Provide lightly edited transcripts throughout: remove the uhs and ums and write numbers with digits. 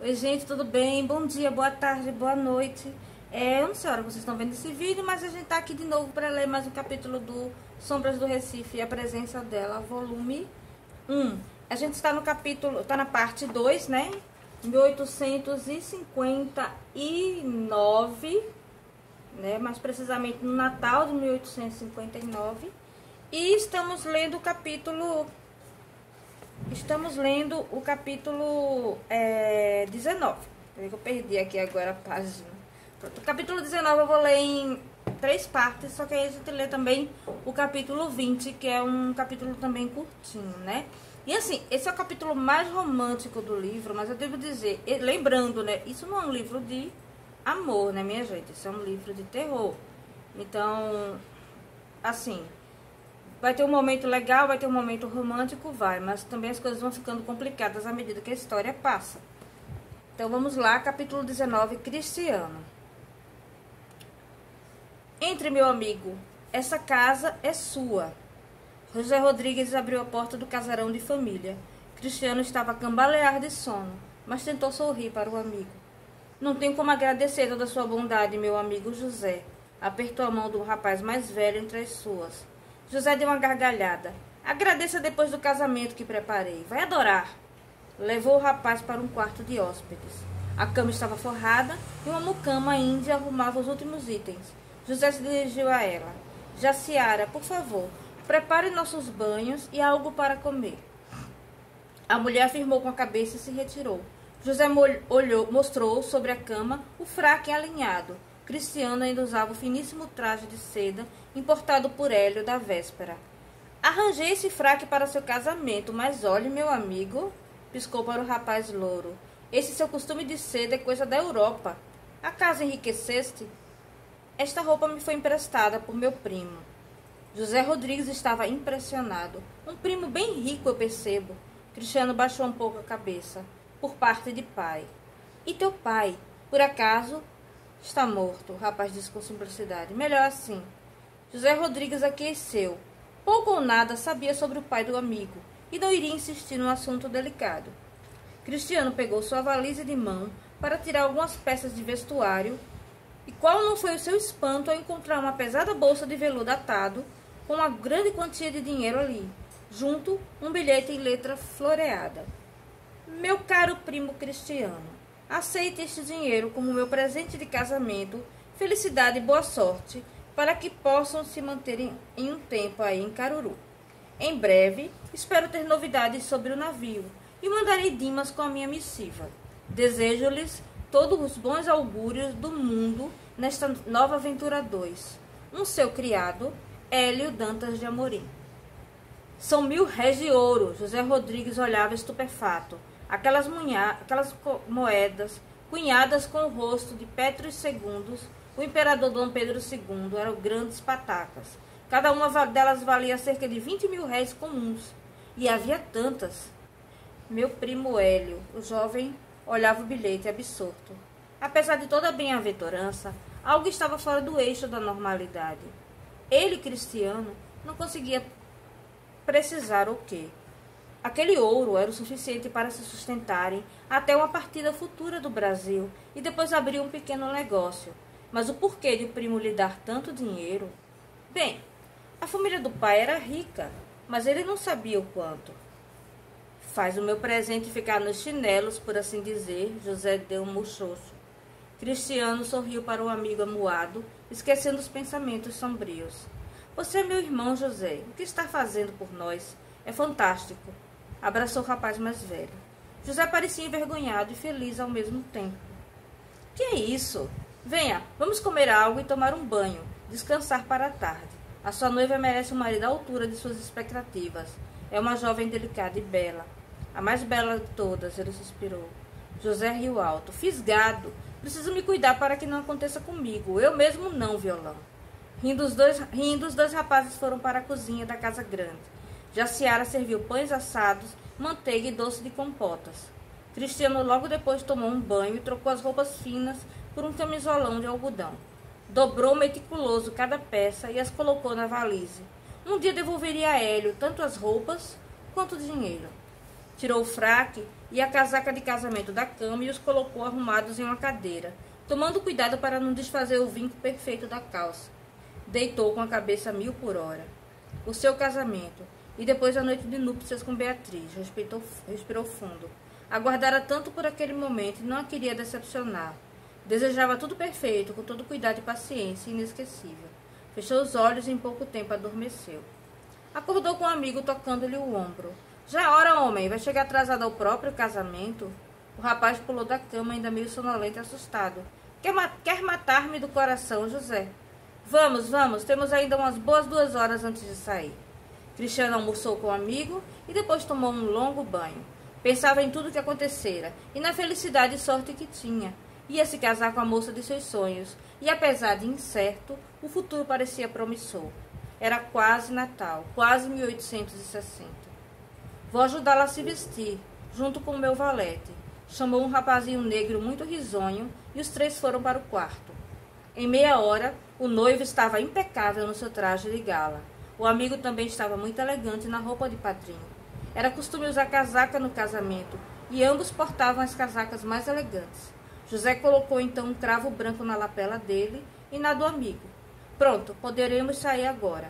Oi, gente, tudo bem? Bom dia, boa tarde, boa noite. Eu não sei a hora que vocês estão vendo esse vídeo, mas a gente tá aqui de novo para ler mais um capítulo do Sombras do Recife e a Presença dela, volume 1. A gente está no capítulo, tá na parte 2, né? 1859, né? Mais precisamente no Natal de 1859. E estamos lendo o capítulo... Estamos lendo o capítulo 19. Eu perdi aqui agora a página. Pronto, o capítulo 19 eu vou ler em 3 partes, só que aí a gente lê também o capítulo 20, que é um capítulo também curtinho, né? E assim, esse é o capítulo mais romântico do livro, mas eu devo dizer, lembrando, né? Isso não é um livro de amor, né, minha gente? Isso é um livro de terror. Então, assim... vai ter um momento legal, vai ter um momento romântico, vai. Mas também as coisas vão ficando complicadas à medida que a história passa. Então vamos lá, capítulo 19, Cristiano. Entre, meu amigo, essa casa é sua. José Rodrigues abriu a porta do casarão de família. Cristiano estava a cambalear de sono, mas tentou sorrir para o amigo. Não tenho como agradecer toda a sua bondade, meu amigo José. Apertou a mão do rapaz mais velho entre as suas. José deu uma gargalhada. Agradeça depois do casamento que preparei. Vai adorar. Levou o rapaz para um quarto de hóspedes. A cama estava forrada e uma mucama índia arrumava os últimos itens. José se dirigiu a ela. Jaciara, por favor, prepare nossos banhos e algo para comer. A mulher afirmou com a cabeça e se retirou. José mostrou sobre a cama o fraque alinhado. Cristiano ainda usava o finíssimo traje de seda importado por Hélio da véspera. Arranjei esse fraque para seu casamento, mas olhe, meu amigo, piscou para o rapaz louro. Esse seu costume de seda é coisa da Europa. Acaso enriqueceste? Esta roupa me foi emprestada por meu primo. José Rodrigues estava impressionado. Um primo bem rico, eu percebo. Cristiano baixou um pouco a cabeça. Por parte de pai. E teu pai, por acaso... está morto, o rapaz disse com simplicidade. Melhor assim. José Rodrigues aqueceu. Pouco ou nada sabia sobre o pai do amigo e não iria insistir num assunto delicado. Cristiano pegou sua valise de mão para tirar algumas peças de vestuário e qual não foi o seu espanto ao encontrar uma pesada bolsa de veludo atado com uma grande quantia de dinheiro ali, junto um bilhete em letra floreada. Meu caro primo Cristiano, aceite este dinheiro como meu presente de casamento, felicidade e boa sorte, para que possam se manter em um tempo aí em Caruru. Em breve, espero ter novidades sobre o navio e mandarei Dimas com a minha missiva. Desejo-lhes todos os bons augúrios do mundo nesta nova aventura 2. Um seu criado, Hélio Dantas de Amorim. São 1000 réis de ouro. José Rodrigues olhava estupefato. Aquelas moedas, cunhadas com o rosto de Petros II, o imperador Dom Pedro II, eram grandes patacas. Cada uma delas valia cerca de 20.000 réis comuns. E havia tantas. Meu primo Hélio, o jovem, olhava o bilhete absorto. Apesar de toda a bem-aventurança, algo estava fora do eixo da normalidade. Ele, Cristiano, não conseguia precisar o quê. Aquele ouro era o suficiente para se sustentarem até uma partida futura do Brasil e depois abrir um pequeno negócio. Mas o porquê de o primo lhe dar tanto dinheiro? Bem, a família do pai era rica, mas ele não sabia o quanto. Faz o meu presente ficar nos chinelos, por assim dizer, José deu um muxoxo. Cristiano sorriu para o amigo amuado, esquecendo os pensamentos sombrios. Você é meu irmão, José. O que está fazendo por nós? É fantástico. Abraçou o rapaz mais velho. José parecia envergonhado e feliz ao mesmo tempo. Que é isso? Venha, vamos comer algo e tomar um banho, descansar para a tarde. A sua noiva merece um marido à altura de suas expectativas. É uma jovem delicada e bela. A mais bela de todas, ele suspirou. José riu alto. Fisgado. Preciso me cuidar para que não aconteça comigo. Eu mesmo não, violão. Rindo, os dois rapazes foram para a cozinha da casa grande. Jaciara serviu pães assados, manteiga e doce de compotas. Cristiano logo depois tomou um banho e trocou as roupas finas por um camisolão de algodão. Dobrou meticuloso cada peça e as colocou na valise. Um dia devolveria a Hélio tanto as roupas quanto o dinheiro. Tirou o fraque e a casaca de casamento da cama e os colocou arrumados em uma cadeira, tomando cuidado para não desfazer o vinco perfeito da calça. Deitou com a cabeça a 1000 por hora. O seu casamento, e depois a noite de núpcias com Beatriz, respirou fundo. Aguardara tanto por aquele momento e não a queria decepcionar. Desejava tudo perfeito, com todo cuidado e paciência, inesquecível. Fechou os olhos e em pouco tempo adormeceu. Acordou com um amigo tocando-lhe o ombro. Já é hora, homem, vai chegar atrasado ao próprio casamento? O rapaz pulou da cama, ainda meio sonolento e assustado. Quer matar-me do coração, José? Vamos, temos ainda umas boas 2 horas antes de sair. Cristiano almoçou com o amigo e depois tomou um longo banho. Pensava em tudo o que acontecera e na felicidade e sorte que tinha. Ia se casar com a moça de seus sonhos e, apesar de incerto, o futuro parecia promissor. Era quase Natal, quase 1860. Vou ajudá-la a se vestir, junto com o meu valete. Chamou um rapazinho negro muito risonho e os 3 foram para o quarto. Em meia hora, o noivo estava impecável no seu traje de gala. O amigo também estava muito elegante na roupa de padrinho. Era costume usar casaca no casamento e ambos portavam as casacas mais elegantes. José colocou então um cravo branco na lapela dele e na do amigo. Pronto, poderemos sair agora.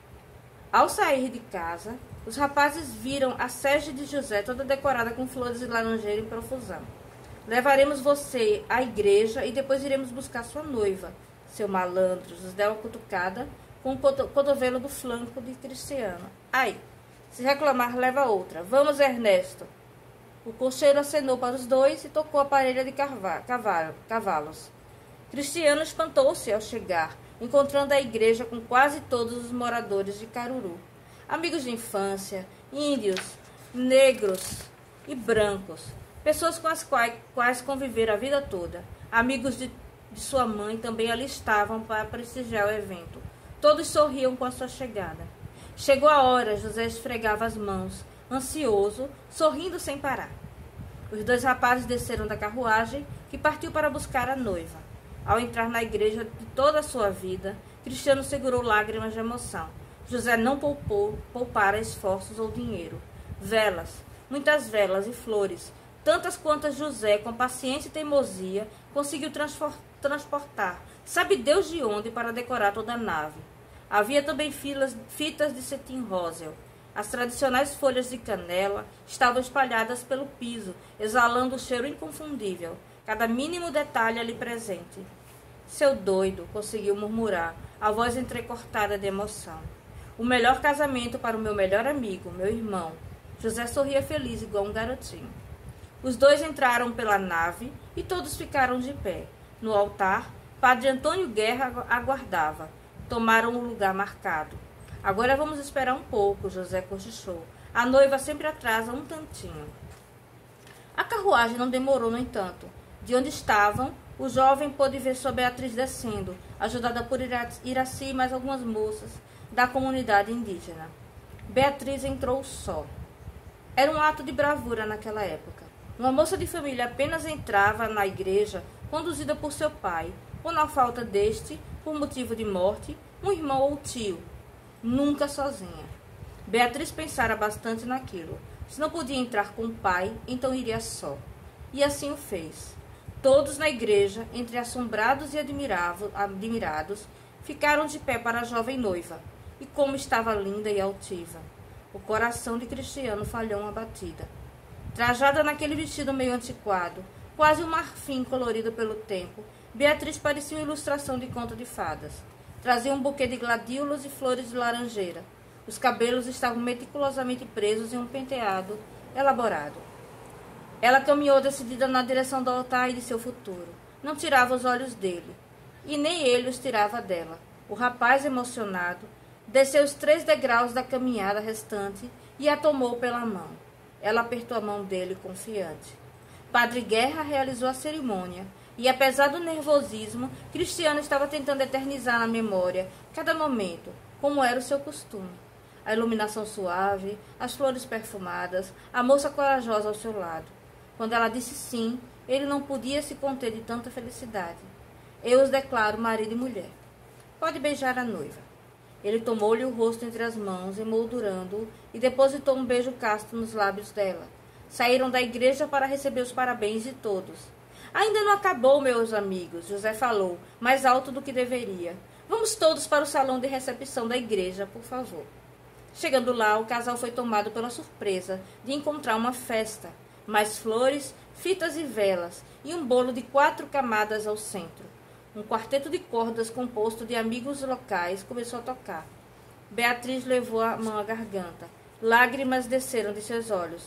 Ao sair de casa, os rapazes viram a sege de José toda decorada com flores de laranjeira em profusão. Levaremos você à igreja e depois iremos buscar sua noiva, seu malandro. José deu uma cutucada com o cotovelo do flanco de Cristiano. Ai, se reclamar, leva outra. Vamos, Ernesto. O cocheiro acenou para os dois e tocou a parelha de cavalos. Cristiano espantou-se ao chegar, encontrando a igreja com quase todos os moradores de Caruru. Amigos de infância, índios, negros e brancos, pessoas com as quais conviveram a vida toda. Amigos de sua mãe também ali estavam para prestigiar o evento. Todos sorriam com a sua chegada. Chegou a hora, José esfregava as mãos, ansioso, sorrindo sem parar. Os 2 rapazes desceram da carruagem, que partiu para buscar a noiva. Ao entrar na igreja de toda a sua vida, Cristiano segurou lágrimas de emoção. José não poupara esforços ou dinheiro. Velas, muitas velas e flores, tantas quantas José, com paciência e teimosia, conseguiu transportar, sabe Deus de onde, para decorar toda a nave. Havia também fitas de cetim róseo. As tradicionais folhas de canela estavam espalhadas pelo piso, exalando um cheiro inconfundível, cada mínimo detalhe ali presente. Seu doido, conseguiu murmurar, a voz entrecortada de emoção. O melhor casamento para o meu melhor amigo, meu irmão. José sorria feliz, igual um garotinho. Os 2 entraram pela nave e todos ficaram de pé. No altar, Padre Antônio Guerra aguardava. Tomaram o lugar marcado. Agora vamos esperar um pouco, José cochichou. A noiva sempre atrasa um tantinho. A carruagem não demorou, no entanto. De onde estavam, o jovem pôde ver sua Beatriz descendo, ajudada por Iraci e mais algumas moças da comunidade indígena. Beatriz entrou só. Era um ato de bravura naquela época. Uma moça de família apenas entrava na igreja conduzida por seu pai, ou na falta deste, por motivo de morte, um irmão ou tio. Nunca sozinha. Beatriz pensara bastante naquilo. Se não podia entrar com o pai, então iria só. E assim o fez. Todos na igreja, entre assombrados e admirados, ficaram de pé para a jovem noiva. E como estava linda e altiva. O coração de Cristiano falhou uma batida. Trajada naquele vestido meio antiquado, quase um marfim colorido pelo tempo, Beatriz parecia uma ilustração de conto de fadas. Trazia um buquê de gladiolos e flores de laranjeira. Os cabelos estavam meticulosamente presos em um penteado elaborado. Ela caminhou decidida na direção do altar e de seu futuro. Não tirava os olhos dele, e nem ele os tirava dela. O rapaz, emocionado, desceu os 3 degraus da caminhada restante e a tomou pela mão. Ela apertou a mão dele, confiante. Padre Guerra realizou a cerimônia, e apesar do nervosismo, Cristiano estava tentando eternizar na memória cada momento, como era o seu costume. A iluminação suave, as flores perfumadas, a moça corajosa ao seu lado. Quando ela disse sim, ele não podia se conter de tanta felicidade. Eu os declaro marido e mulher. Pode beijar a noiva. Ele tomou-lhe o rosto entre as mãos, emoldurando-o, e depositou um beijo casto nos lábios dela. Saíram da igreja para receber os parabéns de todos. Ainda não acabou, meus amigos, José falou, mais alto do que deveria. Vamos todos para o salão de recepção da igreja, por favor. Chegando lá, o casal foi tomado pela surpresa de encontrar uma festa, mais flores, fitas e velas, e um bolo de 4 camadas ao centro. Um quarteto de cordas composto de amigos locais começou a tocar. Beatriz levou a mão à garganta. Lágrimas desceram de seus olhos.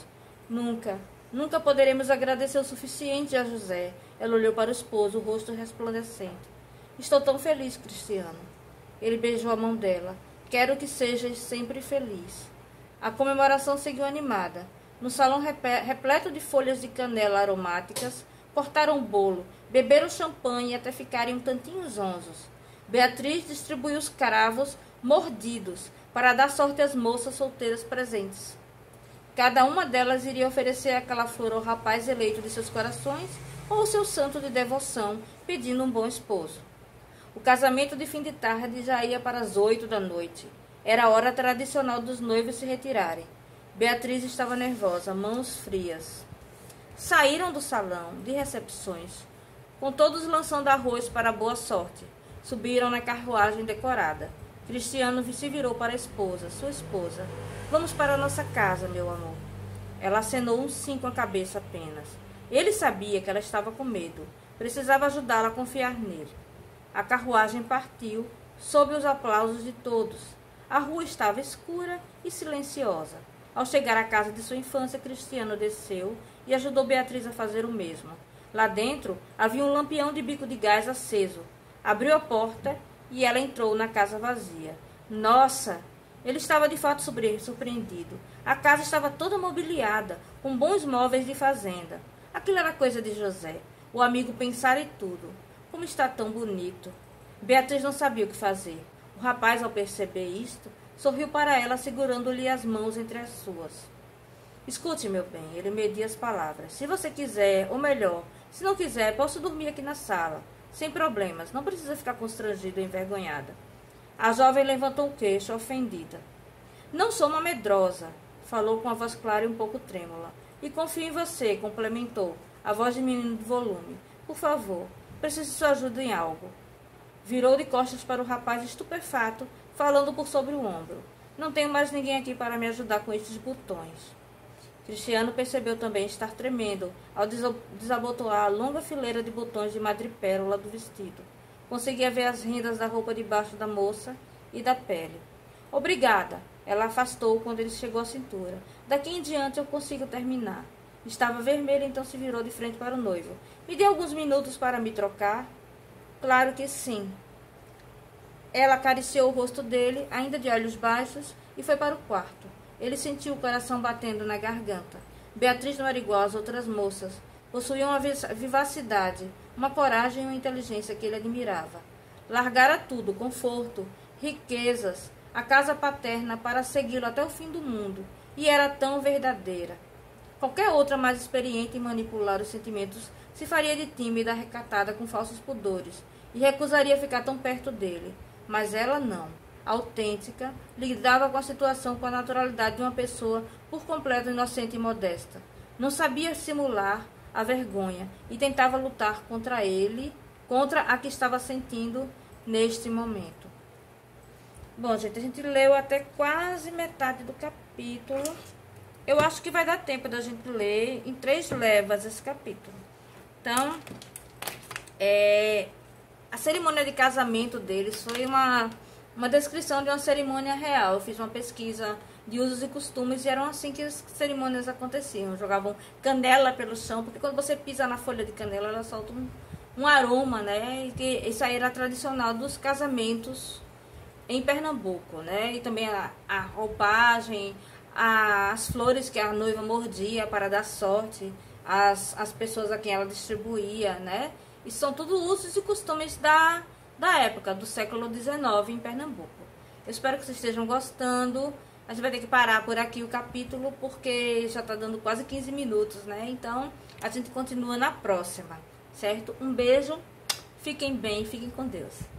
Nunca poderemos agradecer o suficiente a José. Ela olhou para o esposo, o rosto resplandecente. Estou tão feliz, Cristiano. Ele beijou a mão dela. Quero que sejas sempre feliz. A comemoração seguiu animada. No salão repleto de folhas de canela aromáticas, cortaram o bolo, beberam champanhe até ficarem um tantinho zonzos. Beatriz distribuiu os cravos mordidos para dar sorte às moças solteiras presentes. Cada uma delas iria oferecer aquela flor ao rapaz eleito de seus corações ou ao seu santo de devoção, pedindo um bom esposo. O casamento de fim de tarde já ia para as 8 da noite. Era a hora tradicional dos noivos se retirarem. Beatriz estava nervosa, mãos frias. Saíram do salão de recepções, com todos lançando arroz para a boa sorte. Subiram na carruagem decorada. Cristiano se virou para a esposa, sua esposa. Vamos para a nossa casa, meu amor. Ela acenou um sim com a cabeça apenas. Ele sabia que ela estava com medo. Precisava ajudá-la a confiar nele. A carruagem partiu, sob os aplausos de todos. A rua estava escura e silenciosa. Ao chegar à casa de sua infância, Cristiano desceu e ajudou Beatriz a fazer o mesmo. Lá dentro havia um lampião de bico de gás aceso. Abriu a porta e ela entrou na casa vazia. Nossa! Ele estava de fato surpreendido. A casa estava toda mobiliada, com bons móveis de fazenda. Aquilo era coisa de José. O amigo pensara em tudo. Como está tão bonito. Beatriz não sabia o que fazer. O rapaz, ao perceber isto, sorriu para ela, segurando-lhe as mãos entre as suas. Escute, meu bem, ele media as palavras. Se você quiser, ou melhor, se não quiser, posso dormir aqui na sala. Sem problemas, não precisa ficar constrangida ou envergonhada. A jovem levantou o queixo, ofendida. Não sou uma medrosa, falou com a voz clara e um pouco trêmula. E confio em você, complementou, a voz de menino de volume. Por favor, preciso de sua ajuda em algo. Virou de costas para o rapaz estupefato, falando por sobre o ombro. Não tenho mais ninguém aqui para me ajudar com estes botões. Cristiano percebeu também estar tremendo ao desabotoar a longa fileira de botões de madrepérola do vestido. Conseguia ver as rendas da roupa debaixo da moça e da pele. Obrigada. Ela afastou quando ele chegou à cintura. Daqui em diante eu consigo terminar. Estava vermelha, então se virou de frente para o noivo. Me dê alguns minutos para me trocar? Claro que sim. Ela acariciou o rosto dele, ainda de olhos baixos, e foi para o quarto. Ele sentiu o coração batendo na garganta. Beatriz não era igual às outras moças. Possuía uma vivacidade, uma coragem e uma inteligência que ele admirava. Largara tudo, conforto, riquezas, a casa paterna para segui-lo até o fim do mundo. E era tão verdadeira. Qualquer outra mais experiente em manipular os sentimentos se faria de tímida, recatada, com falsos pudores, e recusaria ficar tão perto dele. Mas ela não. Autêntica, lidava com a situação com a naturalidade de uma pessoa por completo inocente e modesta. Não sabia simular a vergonha e tentava lutar contra a que estava sentindo neste momento. Bom, gente, a gente leu até quase metade do capítulo. Eu acho que vai dar tempo da gente ler em 3 levas esse capítulo. Então, a cerimônia de casamento deles foi uma descrição de uma cerimônia real. Eu fiz uma pesquisa de usos e costumes e eram assim que as cerimônias aconteciam. Jogavam canela pelo chão, porque quando você pisa na folha de canela, ela solta um aroma, né? E que isso aí era tradicional dos casamentos em Pernambuco, né? E também a roupagem, as flores que a noiva mordia para dar sorte às pessoas a quem ela distribuía, né? E são tudo usos e costumes da época, do século XIX em Pernambuco. Eu espero que vocês estejam gostando. A gente vai ter que parar por aqui o capítulo, porque já está dando quase 15 minutos, né? Então, a gente continua na próxima, certo? Um beijo, fiquem bem, fiquem com Deus.